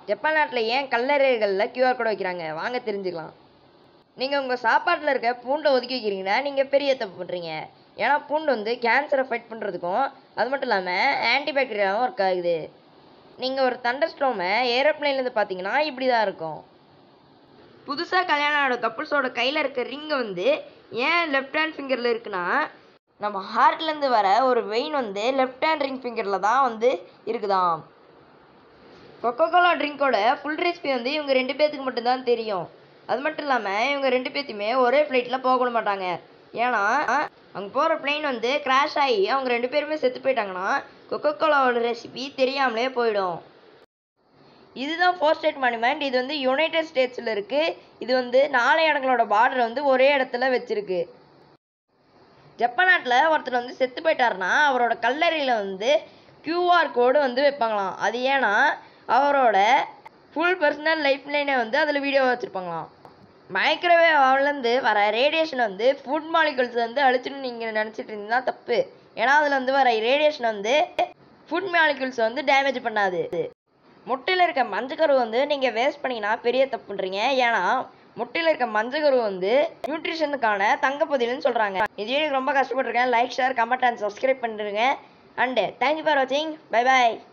Japan நாட்டில் ஏன் கல்லறைகளில் QR code வைக்கிறாங்க? வாங்க தெரிஞ்சுக்கலாம். நீங்கள் உங்கள் சாப்பாட்டில் இருக்க பூண்டை ஒதுக்கி வைக்கிறீங்கன்னா நீங்கள் பெரிய தப்பு பண்ணுறீங்க. ஏன்னா பூண்டு வந்து கேன்சரை ஃபைட் பண்ணுறதுக்கும் அது மட்டும் இல்லாமல் ஆன்டிபாக்டீரியாவும் ஒர்க் ஆகுது. நீங்கள் ஒரு தண்டர் ஸ்டோமை ஏரோப்ளைன்லேருந்து பார்த்தீங்கன்னா இப்படி தான் இருக்கும். புதுசாக கல்யாணம் ஆன கப்புள்ஸோட கையில் இருக்க ரிங்கை வந்து ஏன் லெஃப்ட் ஹேண்ட் ஃபிங்கரில் இருக்குன்னா, நம்ம ஹார்ட்லேருந்து வர ஒரு வெயின் வந்து லெஃப்ட் ஹேண்ட் ரிங் ஃபிங்கரில் தான் வந்து இருக்குதாம். கொக்கோகோலா ட்ரிங்கோட ஃபுல் ரெசிபி வந்து இவங்க 2 பேர்த்துக்கு மட்டும்தான் தெரியும். அது மட்டும் இல்லாமல் இவங்க 2 பேர்த்தையுமே ஒரே ஃப்ளைட்டில் போக மாட்டாங்க. ஏன்னா அவங்க போகிற பிளெயின் வந்து கிராஷ் ஆகி அவங்க 2 பேருமே செத்து போயிட்டாங்கன்னா கொக்கோகோலாவோட ரெசிபி தெரியாமலே போயிடும். இதுதான் 4 ஸ்டேட் மானுமெண்ட். இது வந்து யுனைடெட் ஸ்டேட்ஸில் இருக்குது. இது வந்து 4 இடங்களோட பார்டர் வந்து ஒரே இடத்துல வச்சுருக்கு. ஜப்பான் நாட்டில் ஒருத்தர் வந்து செத்து போயிட்டாருன்னா அவரோட கல்லறையில் வந்து கியூஆர் கோடு வந்து வைப்பாங்களாம். அது ஏன்னா அவரோட ஃபுல் பர்சனல் லைஃப் லைனை வந்து அதில் வீடியோ வச்சுருப்பாங்களாம். மைக்ரோவேவ் அவன்லேருந்து வர ரேடியேஷன் வந்து ஃபுட் மாலிகுல்ஸ் வந்து அழிச்சுன்னு நீங்கள் நினச்சிட்டு இருந்தீங்கன்னா தப்பு. ஏன்னா அதில் வந்து வர ரேடியேஷன் வந்து ஃபுட் மாலிகுல்ஸ் வந்து டேமேஜ் பண்ணாது. முட்டையில் இருக்க மஞ்சக்கரு வந்து நீங்கள் வேஸ்ட் பண்ணிங்கன்னா பெரிய தப்பு பண்ணுறீங்க. ஏன்னா முட்டையில் இருக்க மஞ்சக்கரு வந்து நியூட்ரிஷனுக்கான தங்கப்பதில்னு சொல்கிறாங்க. இதே எனக்கு ரொம்ப கஷ்டப்பட்டுருக்கேன். Like, share, comment and subscribe பண்ணிடுங்க. அண்டு தேங்க்யூ ஃபார் வாட்சிங். பை பாய்.